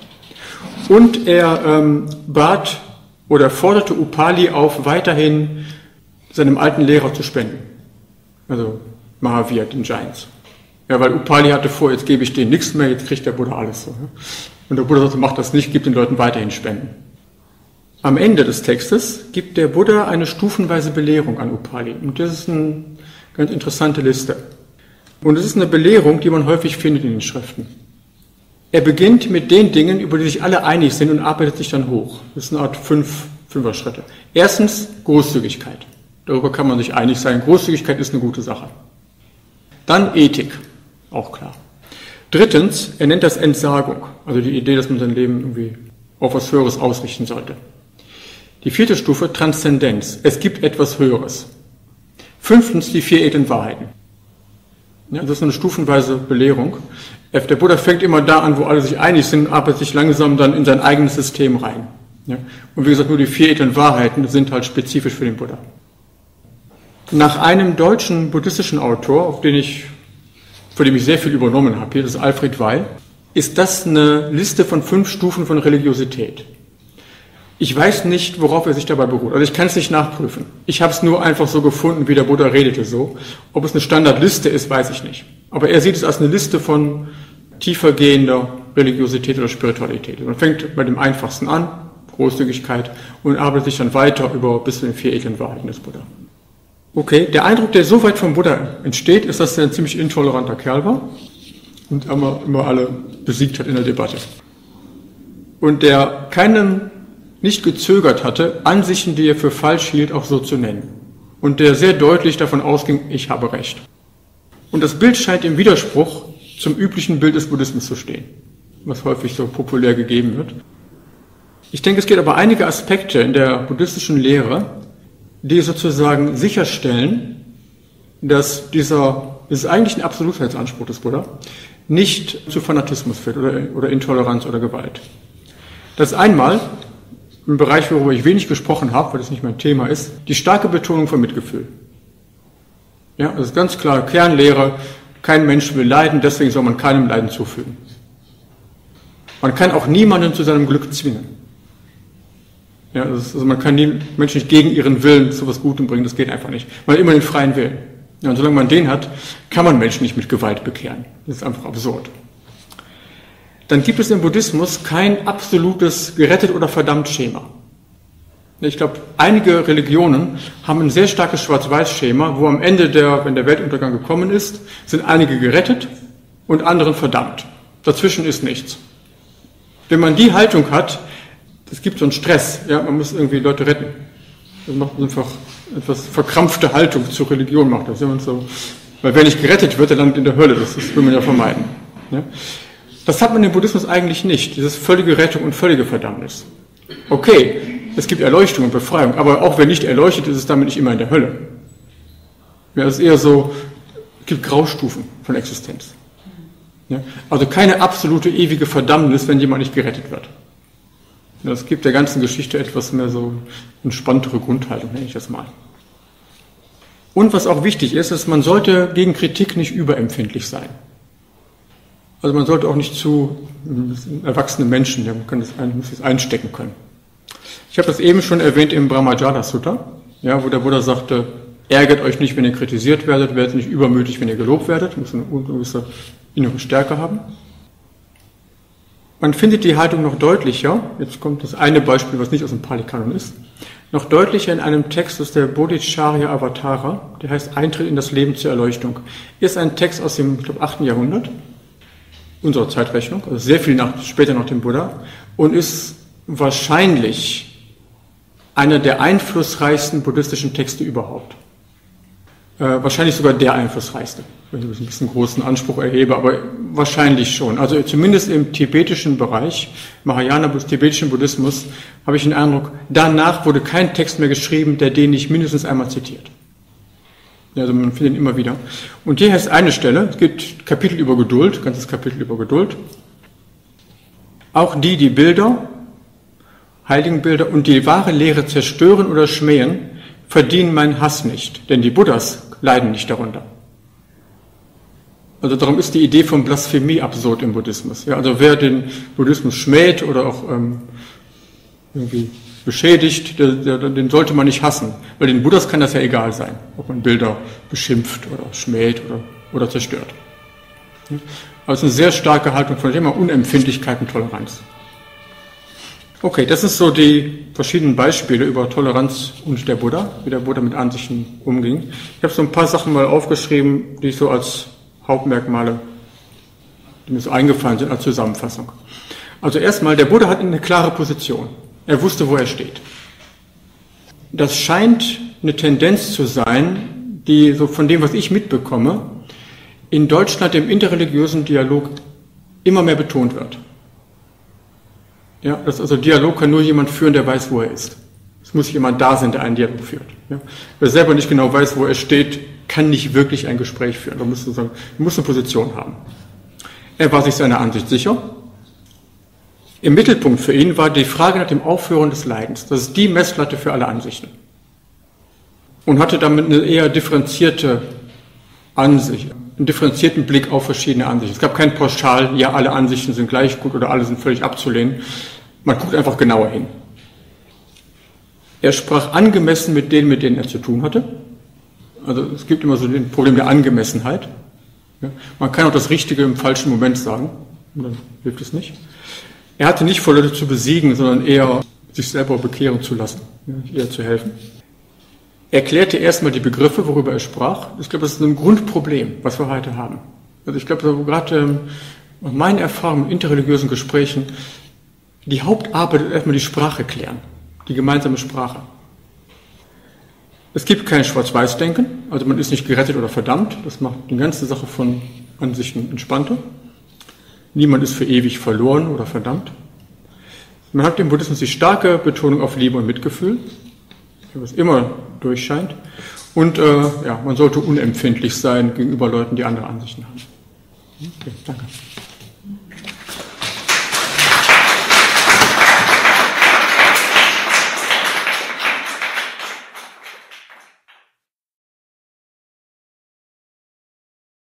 Und er bat oder forderte Upali auf, weiterhin seinem alten Lehrer zu spenden. Also Mahavir, den Jains. Ja, weil Upali hatte vor, jetzt gebe ich denen nichts mehr, jetzt kriegt der Buddha alles so. Ne? Und der Buddha sagte, mach das nicht, gib den Leuten weiterhin Spenden. Am Ende des Textes gibt der Buddha eine stufenweise Belehrung an Upali. Und das ist eine ganz interessante Liste. Und es ist eine Belehrung, die man häufig findet in den Schriften. Er beginnt mit den Dingen, über die sich alle einig sind und arbeitet sich dann hoch. Das ist eine Art Fünfer-Schritte. Erstens Großzügigkeit. Darüber kann man sich einig sein. Großzügigkeit ist eine gute Sache. Dann Ethik. Auch klar. Drittens, er nennt das Entsagung. Also die Idee, dass man sein Leben irgendwie auf was Höheres ausrichten sollte. Die vierte Stufe, Transzendenz. Es gibt etwas Höheres. Fünftens, die 4 edlen Wahrheiten. Ja, das ist eine stufenweise Belehrung. Der Buddha fängt immer da an, wo alle sich einig sind, arbeitet sich langsam dann in sein eigenes System rein. Ja, und wie gesagt, nur die 4 edlen Wahrheiten sind halt spezifisch für den Buddha. Nach einem deutschen buddhistischen Autor, von dem ich sehr viel übernommen habe, hier, das ist Alfred Weil, ist das eine Liste von 5 Stufen von Religiosität. Ich weiß nicht, worauf er sich dabei beruht. Also ich kann es nicht nachprüfen. Ich habe es nur einfach so gefunden, wie der Buddha redete so. Ob es eine Standardliste ist, weiß ich nicht. Aber er sieht es als eine Liste von tiefergehender Religiosität oder Spiritualität. Man fängt bei dem Einfachsten an, Großzügigkeit, und arbeitet sich dann weiter bis zu den 4 edlen Wahrheiten des Buddha. Okay, der Eindruck, der so weit vom Buddha entsteht, ist, dass er ein ziemlich intoleranter Kerl war und immer alle besiegt hat in der Debatte. Und der nicht gezögert hatte, Ansichten, die er für falsch hielt, auch so zu nennen. Und der sehr deutlich davon ausging, ich habe Recht. Und das Bild scheint im Widerspruch zum üblichen Bild des Buddhismus zu stehen, was häufig so populär gegeben wird. Ich denke, es gibt aber einige Aspekte in der buddhistischen Lehre, die sozusagen sicherstellen, dass das ist eigentlich ein Absolutheitsanspruch des Buddha, nicht zu Fanatismus führt oder Intoleranz oder Gewalt. Das ist einmal im Bereich, worüber ich wenig gesprochen habe, weil das nicht mein Thema ist, die starke Betonung von Mitgefühl. Ja, das ist ganz klar Kernlehre, kein Mensch will leiden, deswegen soll man keinem Leiden zufügen. Man kann auch niemanden zu seinem Glück zwingen. Ja, also man kann die Menschen nicht gegen ihren Willen zu was Gutem bringen, das geht einfach nicht. Man hat immer den freien Willen. Ja, und solange man den hat, kann man Menschen nicht mit Gewalt bekehren. Das ist einfach absurd. Dann gibt es im Buddhismus kein absolutes gerettet oder verdammt Schema. Ich glaube, einige Religionen haben ein sehr starkes Schwarz-Weiß-Schema, wo am Ende, wenn der Weltuntergang gekommen ist, sind einige gerettet und anderen verdammt. Dazwischen ist nichts. Wenn man die Haltung hat, es gibt so einen Stress, ja, man muss irgendwie Leute retten. Das macht einfach etwas verkrampfte Haltung zur Religion, macht das. Ja, und so. Weil wer nicht gerettet wird, der landet in der Hölle, das will man ja vermeiden. Ja. Das hat man im Buddhismus eigentlich nicht, dieses völlige Rettung und völlige Verdammnis. Okay, es gibt Erleuchtung und Befreiung, aber auch wer nicht erleuchtet ist, ist damit nicht immer in der Hölle. Ja, es ist eher so, es gibt Graustufen von Existenz. Ja, also keine absolute ewige Verdammnis, wenn jemand nicht gerettet wird. Ja, es gibt der ganzen Geschichte etwas mehr so entspanntere Grundhaltung, nenne ich das mal. Und was auch wichtig ist, man sollte gegen Kritik nicht überempfindlich sein. Also man sollte auch nicht zu erwachsene Menschen, man muss das einstecken können. Ich habe das eben schon erwähnt im Brahmajala Sutta, ja, wo der Buddha sagte, ärgert euch nicht, wenn ihr kritisiert werdet nicht übermütig, wenn ihr gelobt werdet, ihr müsst eine gewisse innere Stärke haben. Man findet die Haltung noch deutlicher, jetzt kommt das eine Beispiel, was nicht aus dem Pali-Kanon ist, noch deutlicher in einem Text aus der Bodhicharya Avatara, der heißt Eintritt in das Leben zur Erleuchtung. Ist ein Text aus dem, ich glaube, 8. Jahrhundert, unserer Zeitrechnung, also sehr viel später nach dem Buddha, und ist wahrscheinlich einer der einflussreichsten buddhistischen Texte überhaupt. Wahrscheinlich sogar der einflussreichste, wenn ich ein bisschen großen Anspruch erhebe, aber wahrscheinlich schon. Also zumindest im tibetischen Bereich, Mahayana, tibetischen Buddhismus, habe ich den Eindruck, danach wurde kein Text mehr geschrieben, der den nicht mindestens einmal zitiert. Also man findet ihn immer wieder. Und hier heißt eine Stelle, es gibt Kapitel über Geduld, ganzes Kapitel über Geduld. Auch die Bilder, Heiligenbilder und die wahre Lehre zerstören oder schmähen, verdienen meinen Hass nicht, denn die Buddhas leiden nicht darunter. Also darum ist die Idee von Blasphemie absurd im Buddhismus. Ja, also wer den Buddhismus schmäht oder auch irgendwie beschädigt, den sollte man nicht hassen, weil den Buddhas kann das ja egal sein, ob man Bilder beschimpft oder schmäht oder zerstört. Also eine sehr starke Haltung von dem Thema Unempfindlichkeit und Toleranz. Okay, das sind so die verschiedenen Beispiele über Toleranz und der Buddha, wie der Buddha mit Ansichten umging. Ich habe so ein paar Sachen mal aufgeschrieben, die so als Hauptmerkmale, die mir so eingefallen sind als Zusammenfassung. Also erstmal, der Buddha hat eine klare Position. Er wusste, wo er steht. Das scheint eine Tendenz zu sein, die so von dem, was ich mitbekomme, in Deutschland im interreligiösen Dialog immer mehr betont wird. Ja, also Dialog kann nur jemand führen, der weiß, wo er ist. Es muss jemand da sein, der einen Dialog führt. Ja. Wer selber nicht genau weiß, wo er steht, kann nicht wirklich ein Gespräch führen. Man muss eine Position haben. Er war sich seiner Ansicht sicher. Im Mittelpunkt für ihn war die Frage nach dem Aufhören des Leidens. Das ist die Messlatte für alle Ansichten. Und hatte damit eine eher differenzierte Ansicht, einen differenzierten Blick auf verschiedene Ansichten. Es gab kein Pauschal, ja, alle Ansichten sind gleich gut oder alle sind völlig abzulehnen. Man guckt einfach genauer hin. Er sprach angemessen mit denen er zu tun hatte. Also es gibt immer so ein Problem der Angemessenheit. Ja, man kann auch das Richtige im falschen Moment sagen, und dann hilft es nicht. Er hatte nicht vor, Leute zu besiegen, sondern eher sich selber bekehren zu lassen, ja, eher zu helfen. Er erklärte erstmal die Begriffe, worüber er sprach. Ich glaube, das ist ein Grundproblem, was wir heute haben. Also ich glaube, gerade nach meinen Erfahrungen in interreligiösen Gesprächen, die Hauptarbeit ist erstmal die Sprache klären, die gemeinsame Sprache. Es gibt kein Schwarz-Weiß-Denken, also man ist nicht gerettet oder verdammt, das macht die ganze Sache von Ansichten entspannter. Niemand ist für ewig verloren oder verdammt. Man hat im Buddhismus die starke Betonung auf Liebe und Mitgefühl, was immer durchscheint. Und man sollte unempfindlich sein gegenüber Leuten, die andere Ansichten haben. Okay, danke.